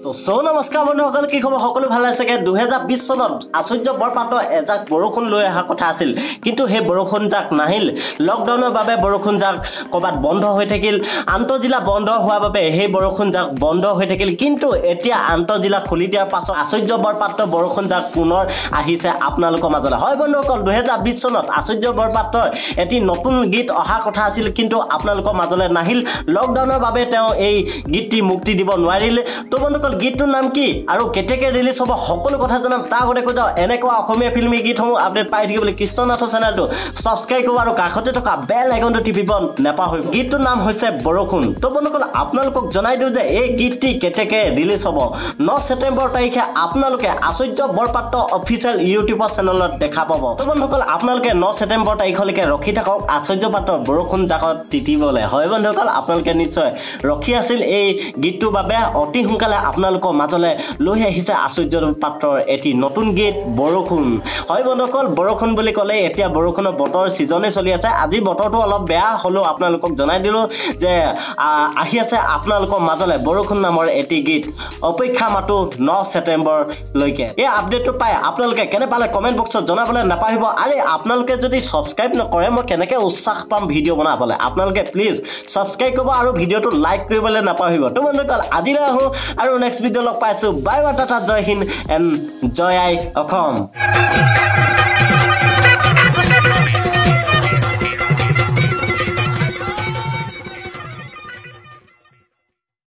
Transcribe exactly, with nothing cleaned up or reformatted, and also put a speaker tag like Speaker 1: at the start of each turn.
Speaker 1: তো সো নমস্কাৰ বন্ধুসকল কি খবৰ সকলো ভালে আছে দুই হাজাৰ বিশ চনত আচুৰ্য বৰপাত্ৰ এজাক বৰষুণ লৈ অহা কথা আছিল কিন্তু হে বৰষুণ জাক নাহিল লকডাউনৰ বাবে বৰষুণ জাক কবাত বন্ধ হৈ থাকিল আন্তঃজিলা বন্ধ হোৱাৰ বাবে হে বৰষুণ জাক বন্ধ হৈ থাকিল কিন্তু এতিয়া আন্তঃজিলা খুলি দিয়াৰ পাছত আচুৰ্য বৰপাত্ৰ বৰষুণ জাক পুনৰ আহিছে আপোনালোকৰ মাজলৈ হয় বন্ধুসকল দুই হাজাৰ বিশ চনত আচুৰ্য বৰপাত্ৰৰ এটি নতুন গীত অহা কথা আছিল কিন্তু আপোনালোকৰ মাজলৈ নাহিল লকডাউনৰ বাবে তেওঁ এই গীতটি মুক্তি দিব নোৱাৰিলে তো বন্ধুসকল গীতটোৰ নাম কি আৰু কেতিয়াকে ৰিলিজ হ'ব সকলো কথা জানাম তাৰ আগতে কৈ যাওঁ এনেকুৱা অসমীয়া ফিল্মি গীতসমূহ আপডেট পাই থাকিবলৈ কৃষ্ণ নাথৰ চেনেলটো সাবস্ক্ৰাইব কৰিব আৰু কাষতে থকা বেল আইকনটো টিপিব নেপাহৰিব গীতটোৰ নাম হৈছে বৰষুণ তো বন্ধুসকল আপোনালোকক জনাই দিওঁ যে এই গীতটি কেতিয়াকে ৰিলিজ হ'ব ন ছেপ্টেম্বৰ তাৰিখে আপোনালোকে আচুৰ্য বৰপাত্ৰ অফিচিয়েল ইউটিউবৰ চেনেলত দেখা পাব তো বন্ধুসকল আপোনালোকে ন ছেপ্টেম্বৰ তাৰিখলৈকে ৰখি থাকক আচুৰ্য পাত্ৰৰ বৰষুণ জাকত তিতিবলৈ হয় বন্ধুসকল আপোনালোকে নিশ্চয় ৰখি আছিল এই গীতটোৰ বাবে অতি সোনকালে আপোনালোকৰ মাজলৈ লৈ আহিছে আচুৰ্য পাত্ৰৰ এটি নতুন গীত বৰষুণ হয় বন্ধুসকল বৰষুণ বুলি ক'লে এতিয়া বৰষুণৰ বতৰ সিজনে চলি আছে আজি বতৰটো অলপ বেয়া হলো আপোনালোকক জনাই দিলো যে আহি আছে আপোনালোকৰ মাজলৈ বৰষুণ নামৰ এটি গীত অপেক্ষা মাতো ন ছেপ্টেম্বৰ লৈকে এই আপডেটটো পাই আপোনালোকে কেনে পালে কমেন্ট বক্সত জনাবলৈ নাপাহৰিব আৰে আপোনালোকে যদি সাবস্ক্ৰাইব নকৰে মই কেনেকৈ উৎসাহ পাম ভিডিঅ' বনাবলৈ আপোনালোকে প্লিজ সাবস্ক্ৰাইব কৰিব আৰু ভিডিঅ'টো লাইক কৰিবলৈ নাপাহৰিব তো বন্ধুসকল আজিলৈ আহো আৰু নেক্সট ভিডিঅ' লগ পাইছো বাই বাই টাটা জয় হিন্দ এণ্ড জয় আই অসম